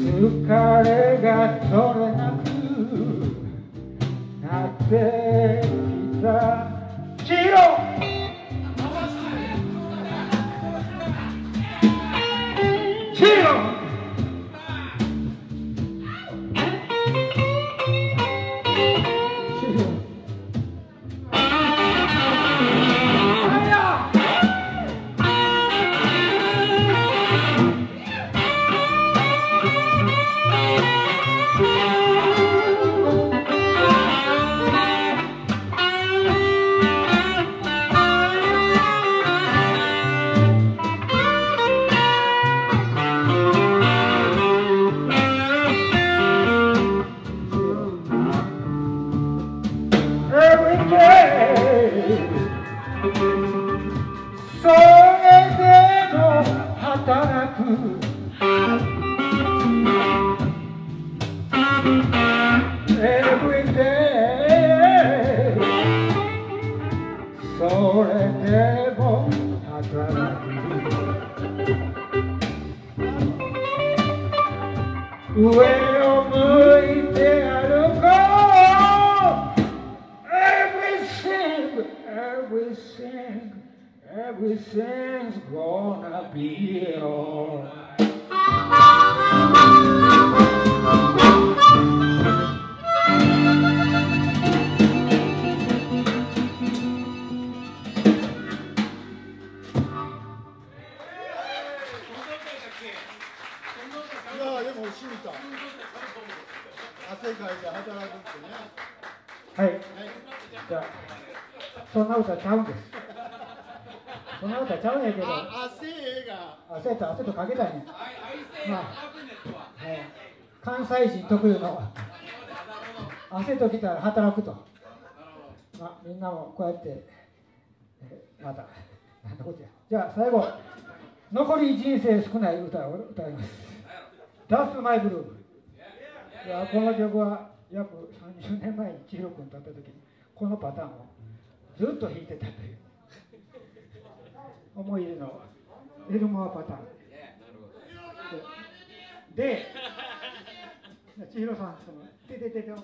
疲れが取れなくなってきた千尋千尋それでも働くEvery day それでも働く上を向いて歩こう Everything's gonna be alright.はい。じゃあ、そんな歌ちゃうんです。そんな歌ちゃうんやけど。汗とかけたいね。まあ、関西人特有の汗ときたら働くと。まあ、みんなもこうやって、また、なんてことや。じゃあ、最後、残り人生少ない歌を歌います。That's My Blue。いや、この曲は約30年前に千尋君と会った時にこのパターンをずっと弾いてたという思い入れのエルモアパターンで千尋さんそのててててを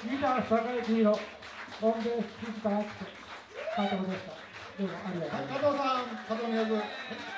ギター坂井黄色、音ベース藤川敦加藤でした。どうもありがとうございました。 加藤さん、加藤の役。